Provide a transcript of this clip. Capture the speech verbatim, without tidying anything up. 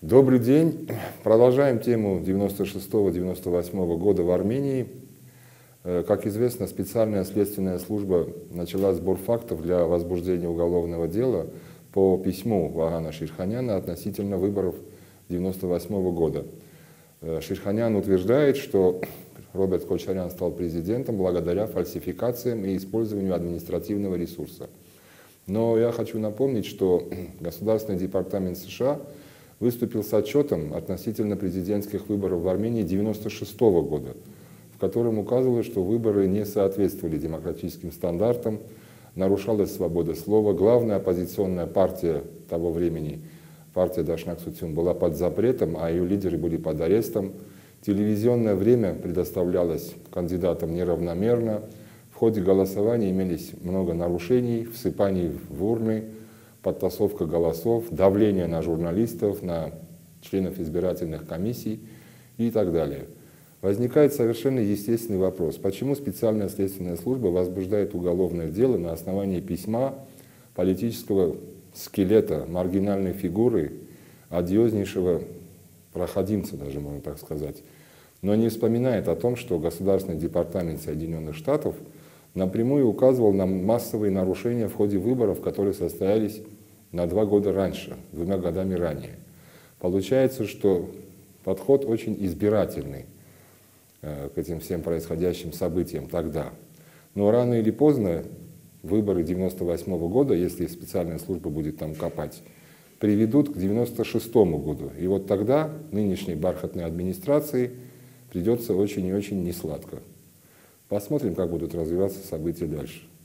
Добрый день. Продолжаем тему девяносто шестого — девяносто восьмого года в Армении. Как известно, специальная следственная служба начала сбор фактов для возбуждения уголовного дела по письму Вагана Ширханяна относительно выборов девяносто восьмого года. Ширханян утверждает, что Роберт Кочарян стал президентом благодаря фальсификациям и использованию административного ресурса. Но я хочу напомнить, что Государственный департамент США выступил с отчетом относительно президентских выборов в Армении девяносто шестого года, в котором указывалось, что выборы не соответствовали демократическим стандартам, нарушалась свобода слова, главная оппозиционная партия того времени, партия Дашнак Сутюн, была под запретом, а ее лидеры были под арестом. Телевизионное время предоставлялось кандидатам неравномерно. В ходе голосования имелись много нарушений, всыпаний в урны, подтасовка голосов, давление на журналистов, на членов избирательных комиссий и так далее. Возникает совершенно естественный вопрос, почему специальная следственная служба возбуждает уголовное дело на основании письма политического скелета, маргинальной фигуры, одиознейшего проходимца, даже можно так сказать, но не вспоминает о том, что Государственный департамент Соединенных Штатов напрямую указывал на массовые нарушения в ходе выборов, которые состоялись на два года раньше, двумя годами ранее. Получается, что подход очень избирательный э, к этим всем происходящим событиям тогда. Но рано или поздно выборы девяносто восьмого года, если специальная служба будет там копать, приведут к девяносто шестому году. И вот тогда нынешней бархатной администрации придется очень и очень несладко. Посмотрим, как будут развиваться события дальше.